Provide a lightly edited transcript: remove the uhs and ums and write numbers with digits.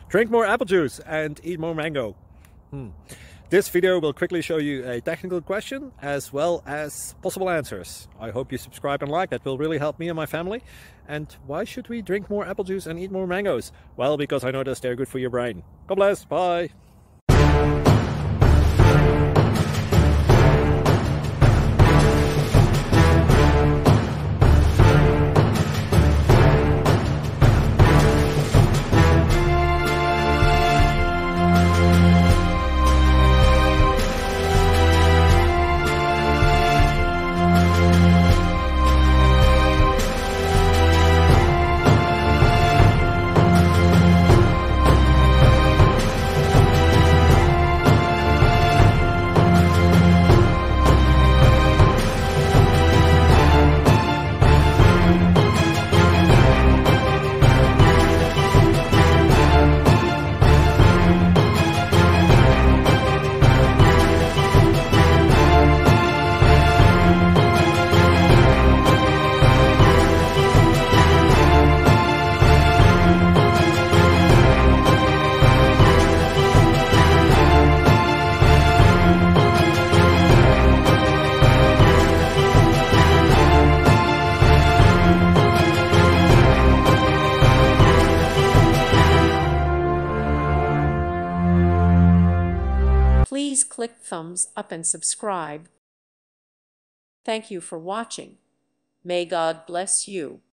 Drink more apple juice and eat more mango. This video will quickly show you a technical question as well as possible answers. I hope you subscribe and like. That will really help me and my family. And why should we drink more apple juice and eat more mangoes? Well, because I noticed they're good for your brain. God bless. Bye. Please click thumbs up and subscribe. Thank you for watching. May God bless you.